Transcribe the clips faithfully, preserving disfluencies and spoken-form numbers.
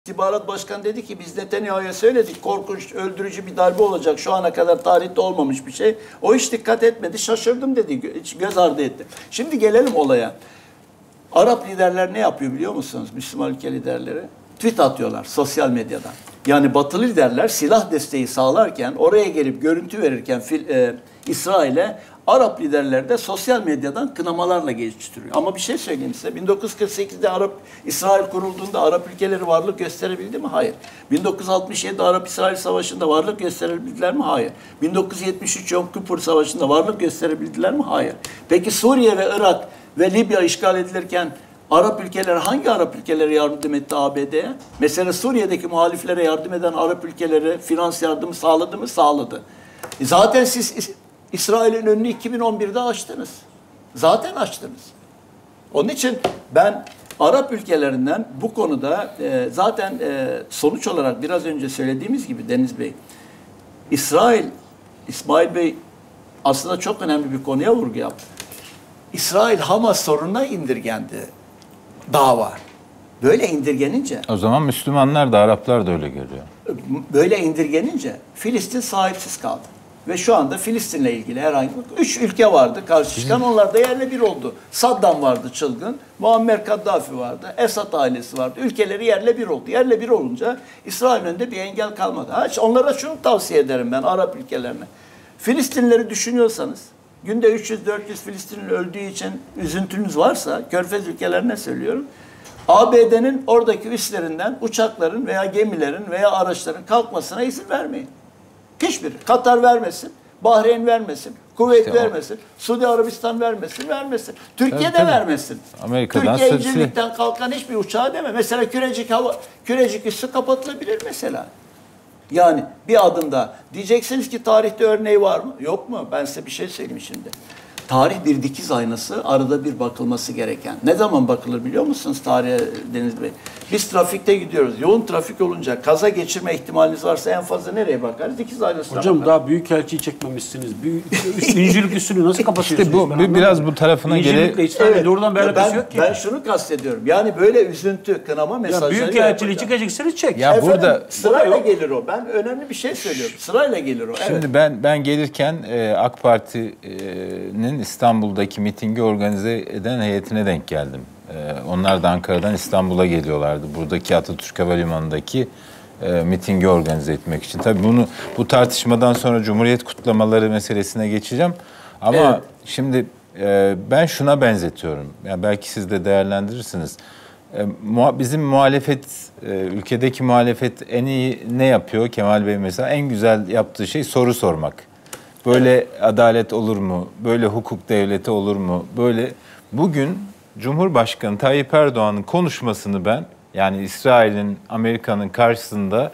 İstihbarat Başkanı dedi ki biz Netanyahu'ya söyledik, korkunç, öldürücü bir darbe olacak. Şu ana kadar tarihte olmamış bir şey. O hiç dikkat etmedi, şaşırdım dedi, hiç göz ardı etti. Şimdi gelelim olaya. Arap liderler ne yapıyor biliyor musunuz? Müslüman ülke liderleri tweet atıyorlar sosyal medyadan. Yani batılı liderler silah desteği sağlarken, oraya gelip görüntü verirken fil, e, İsrail'e, Arap liderler de sosyal medyadan kınamalarla geçiştiriyor. Ama bir şey söyleyeyim size. bin dokuz yüz kırk sekizde Arap İsrail kurulduğunda Arap ülkeleri varlık gösterebildi mi? Hayır. bin dokuz yüz altmış yedi Arap-İsrail Savaşı'nda varlık gösterebildiler mi? Hayır. bin dokuz yüz yetmiş üç Yom Kippur Savaşı'nda varlık gösterebildiler mi? Hayır. Peki Suriye ve Irak ve Libya işgal edilirken Arap ülkeleri hangi Arap ülkeleri yardım etti A B D'ye? Mesela Suriye'deki muhaliflere yardım eden Arap ülkeleri finans yardımı sağladı mı? Sağladı. E zaten siz İsrail'in önünü iki bin on birde açtınız. Zaten açtınız. Onun için ben Arap ülkelerinden bu konuda e, zaten e, sonuç olarak biraz önce söylediğimiz gibi Deniz Bey, İsrail, İsmail Bey aslında çok önemli bir konuya vurgu yaptı. İsrail Hamas sorununa indirgendi dava. Böyle indirgenince... O zaman Müslümanlar da Araplar da öyle görüyor. Böyle indirgenince Filistin sahipsiz kaldı. Ve şu anda Filistin'le ilgili herhangi bir... Üç ülke vardı karşı çıkan, onlar da yerle bir oldu. Saddam vardı çılgın, Muammer Kaddafi vardı, Esad ailesi vardı. Ülkeleri yerle bir oldu. Yerle bir olunca İsrail'in önünde bir engel kalmadı. Ha, onlara şunu tavsiye ederim ben Arap ülkelerine. Filistinleri düşünüyorsanız, günde üç yüz dört yüz Filistinli öldüğü için üzüntünüz varsa, Körfez ülkelerine söylüyorum, A B D'nin oradaki üslerinden uçakların veya gemilerin veya araçların kalkmasına izin vermeyin. Hiçbiri. Katar vermesin, Bahreyn vermesin, Kuveyt işte vermesin, o... Suudi Arabistan vermesin, vermesin. Türkiye tabii, de tabii. vermesin. Amerika'dan Türkiye İncirlik'ten kalkan hiçbir uçağa deme. Mesela Kürecik hava, Kürecik üssü kapatılabilir mesela. Yani bir adımda. Diyeceksiniz ki tarihte örneği var mı? Yok mu? Ben size bir şey söyleyeyim şimdi. Tarih bir dikiz aynası, arada bir bakılması gereken. Ne zaman bakılır biliyor musunuz tarihe Deniz Bey? Biz trafikte gidiyoruz. Yoğun trafik olunca kaza geçirme ihtimaliniz varsa en fazla nereye bakarız? Dikiz aynasına Hocam bakarız. daha büyükelçiyi çekmemişsiniz. Büyük, İncirlik üssünü nasıl kapatıyorsunuz? İşte bu bir, biraz bu tarafına gele... Evet. Doğrudan bir alakası ben, yok ki. Ben şunu kastediyorum. Yani böyle üzüntü, kınama mesajları... Büyükelçiliği çıkacaksınız çek. Ya efendim, burada sırayla gelir o. Ben önemli bir şey söylüyorum. Sırayla gelir o. Şimdi evet. ben ben gelirken e, AK Parti'nin İstanbul'daki mitingi organize eden heyetine denk geldim. E, onlar da Ankara'dan İstanbul'a geliyorlardı. Buradaki Atatürk Havalimanı'ndaki e, mitingi organize etmek için. Tabii bunu bu tartışmadan sonra Cumhuriyet kutlamaları meselesine geçeceğim. Ama evet. şimdi e, ben şuna benzetiyorum. Yani belki siz de değerlendirirsiniz. E, muha, bizim muhalefet, e, ülkedeki muhalefet en iyi ne yapıyor? Kemal Bey mesela en güzel yaptığı şey soru sormak. Böyle evet. adalet olur mu? Böyle hukuk devleti olur mu? Böyle bugün Cumhurbaşkanı Tayyip Erdoğan'ın konuşmasını ben, yani İsrail'in, Amerika'nın karşısında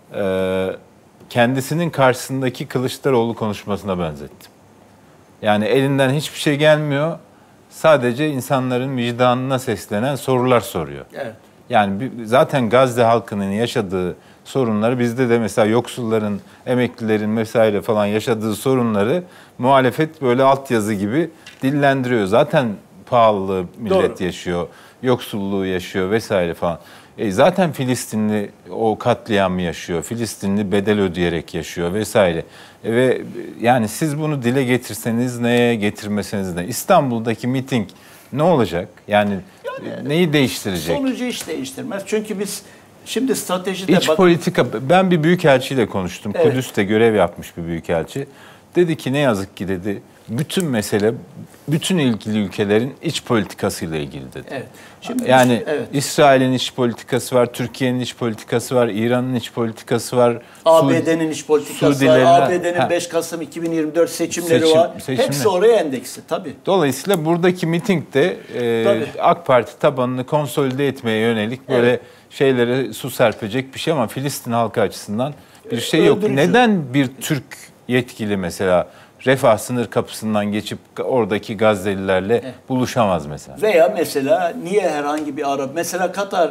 e, kendisinin karşısındaki Kılıçdaroğlu konuşmasına benzettim. Yani elinden hiçbir şey gelmiyor. Sadece insanların vicdanına seslenen sorular soruyor. Evet. Yani zaten Gazze halkının yaşadığı sorunları, bizde de mesela yoksulların, emeklilerin vesaire falan yaşadığı sorunları muhalefet böyle altyazı gibi dillendiriyor. Zaten pahalılığı millet Doğru. yaşıyor, yoksulluğu yaşıyor vesaire falan. E zaten Filistinli o katliamı yaşıyor, Filistinli bedel ödeyerek yaşıyor vesaire. E ve yani siz bunu dile getirseniz neye, getirmeseniz ne? İstanbul'daki miting ne olacak? Yani, yani neyi değiştirecek? Sonucu hiç değiştirmez. Çünkü biz şimdi stratejide... İç bak- politika, ben bir büyükelçiyle konuştum. Evet. Kudüs'te görev yapmış bir büyükelçi. Dedi ki ne yazık ki dedi, bütün mesele bütün ilgili ülkelerin iç politikasıyla ilgili dedi. Evet. Şimdi yani evet. İsrail'in iç politikası var, Türkiye'nin iç politikası var, İran'ın iç politikası var, A B D'nin iç politikası var, A B D'nin beş Kasım iki bin yirmi dört seçimleri Seçim, var. Seçimler. Hepsi oraya endeksi tabii. Dolayısıyla buradaki mitingde e, AK Parti tabanını konsolide etmeye yönelik böyle evet. şeylere su serpecek bir şey ama Filistin halkı açısından bir şey yok. Öldürücü. Neden bir Türk yetkili mesela Refah sınır kapısından geçip oradaki Gazze'lilerle evet. buluşamaz mesela? Veya mesela niye herhangi bir Arap, mesela Katar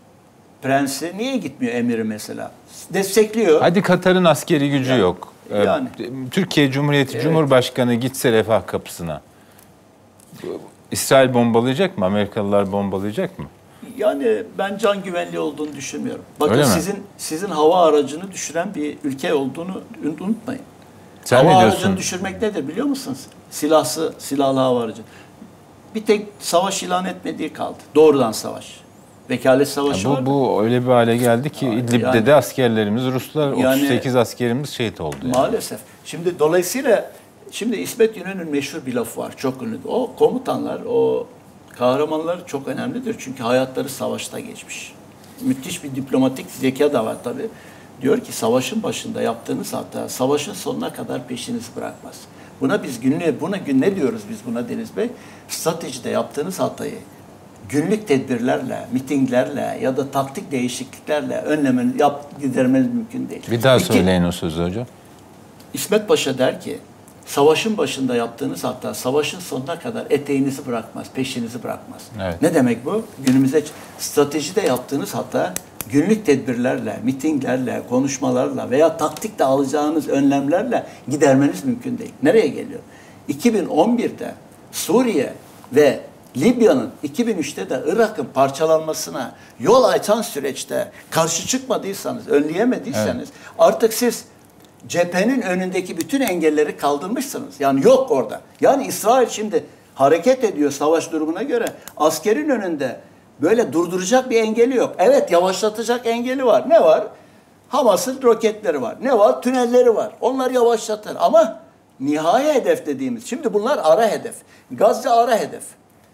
prensi niye gitmiyor emiri mesela? Destekliyor. Hadi Katar'ın askeri gücü yani, yok. Yani. Türkiye Cumhuriyeti evet. Cumhurbaşkanı gitse Refah kapısına. İsrail bombalayacak mı? Amerikalılar bombalayacak mı? Yani ben can güvenliği olduğunu düşünmüyorum. Bakın Öyle mi? sizin sizin hava aracını düşüren bir ülke olduğunu unutmayın. Sen hava ne diyorsun? aracını düşürmek nedir biliyor musunuz? Silahsı, silahlı hava aracı. Bir tek savaş ilan etmediği kaldı. Doğrudan savaş. Vekalet savaşı Ya var. bu, bu öyle bir hale geldi ki İdlib'de yani- de askerlerimiz Ruslar, Yani- otuz sekiz askerimiz şehit oldu. Yani. Maalesef. Şimdi dolayısıyla şimdi İsmet İnönü'nün meşhur bir lafı var. Çok ünlü. O komutanlar, o kahramanlar çok önemlidir. Çünkü hayatları savaşta geçmiş. Müthiş bir diplomatik zeka da var tabii. Diyor ki savaşın başında yaptığınız hata savaşın sonuna kadar peşinizi bırakmaz. Buna biz günlüğe, buna gün ne diyoruz biz buna Deniz Bey? Stratejide yaptığınız hatayı günlük tedbirlerle, mitinglerle ya da taktik değişikliklerle önlemeniz, yap, gidermeniz mümkün değil. Bir daha İki, söyleyin o sözü hocam. İsmet Paşa der ki, savaşın başında yaptığınız hata savaşın sonuna kadar eteğinizi bırakmaz, peşinizi bırakmaz. Evet. Ne demek bu? Günümüzde stratejide yaptığınız hata günlük tedbirlerle, mitinglerle, konuşmalarla veya taktikte alacağınız önlemlerle gidermeniz mümkün değil. Nereye geliyor? iki bin on birde Suriye ve Libya'nın iki bin üçte de Irak'ın parçalanmasına yol açan süreçte karşı çıkmadıysanız, önleyemediyseniz evet. artık siz cephenin önündeki bütün engelleri kaldırmışsınız. Yani yok orada. Yani İsrail şimdi hareket ediyor savaş durumuna göre. Askerin önünde böyle durduracak bir engeli yok. Evet yavaşlatacak engeli var. Ne var? Hamas'ın roketleri var. Ne var? Tünelleri var. Onlar yavaşlatır. Ama nihai hedef dediğimiz, şimdi bunlar ara hedef. Gazze ara hedef.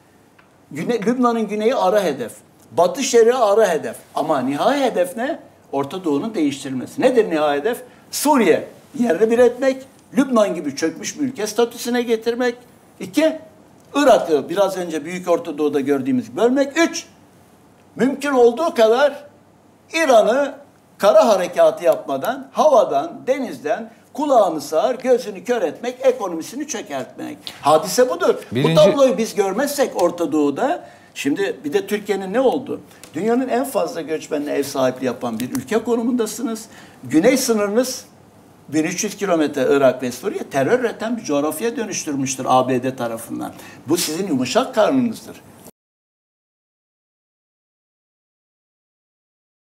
Güne, Lübnan'ın güneyi ara hedef. Batı Şeria ara hedef. Ama nihai hedef ne? Orta Doğu'nun değiştirilmesi. Nedir nihai hedef? Suriye yerle bir etmek, Lübnan gibi çökmüş bir ülke statüsüne getirmek. İki, Irak'ı biraz önce Büyük Orta Doğu'da gördüğümüz bölmek. Üç, mümkün olduğu kadar İran'ı kara harekatı yapmadan, havadan, denizden kulağını sağır, gözünü kör etmek, ekonomisini çökertmek. Hadise budur. Birinci... Bu tabloyu biz görmezsek Orta Doğu'da, şimdi bir de Türkiye'nin ne oldu? Dünyanın en fazla göçmenine ev sahipliği yapan bir ülke konumundasınız. Güney sınırınız bin üç yüz kilometre Irak ve Suriye terör üreten bir coğrafyaya dönüştürmüştür A B D tarafından. Bu sizin yumuşak karnınızdır.